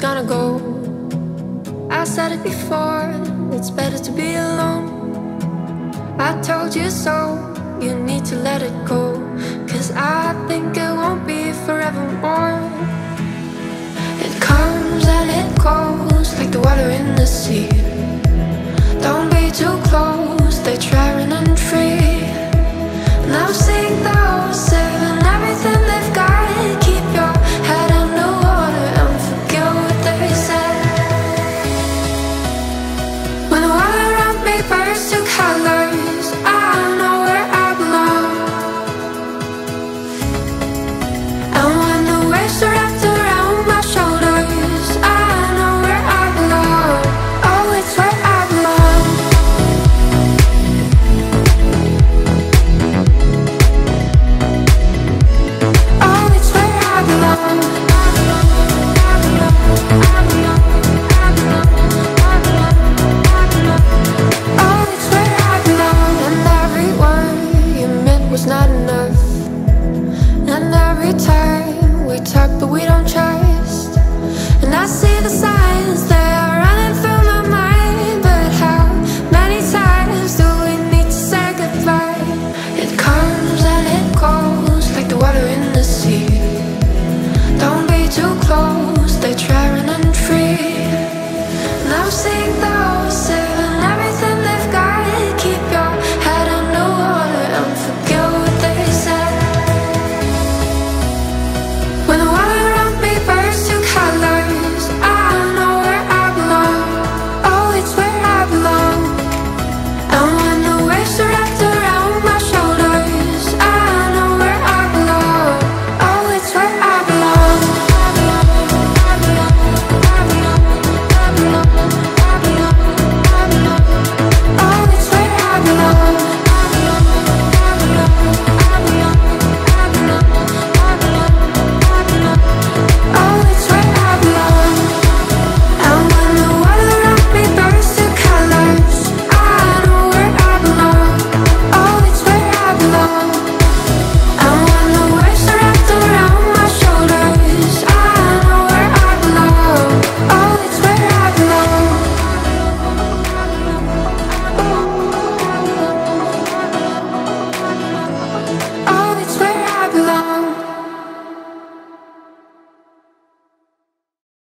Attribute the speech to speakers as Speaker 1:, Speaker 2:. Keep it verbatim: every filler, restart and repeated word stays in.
Speaker 1: gonna go. I said it before, it's better to be alone. I told you so, you need to let it go. Cause I think it won't be forevermore. It comes and it goes.